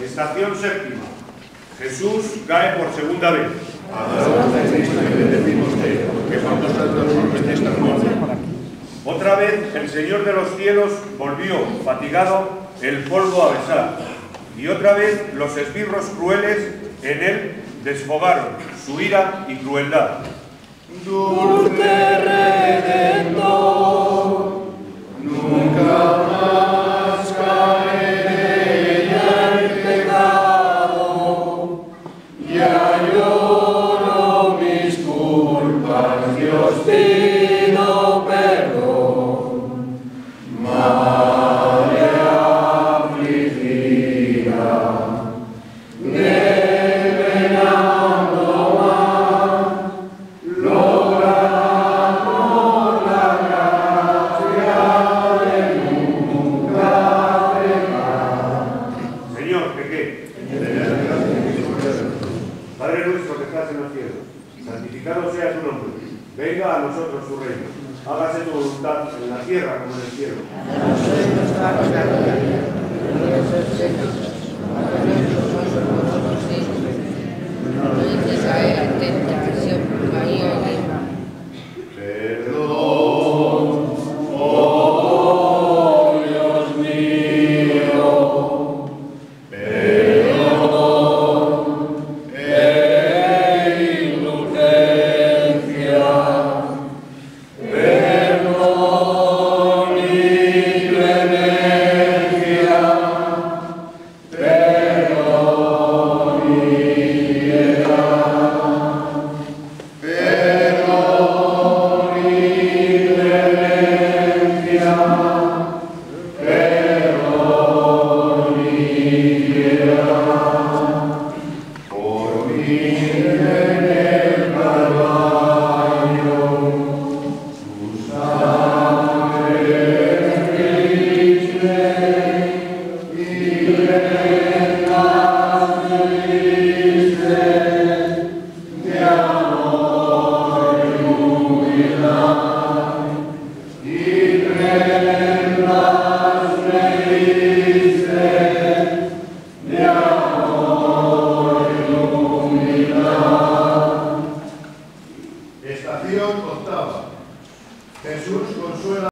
Estación séptima. Jesús cae por segunda vez. Otra vez el Señor de los cielos volvió, fatigado, el polvo a besar. Y otra vez los esbirros crueles en él desfogaron su ira y crueldad. Dulce Redentor, nunca más caeré en pecado. Ya lloro mis culpas, Dios pido perdón. Madre afligida, revelando más, logrará por la gracia de nunca pecar. Señor, ¿que qué? Padre nuestro que estás en los cielos, santificado sea tu nombre. Venga a nosotros tu reino. Hágase tu voluntad en la tierra como en el cielo. No dejes caer en tentación, María,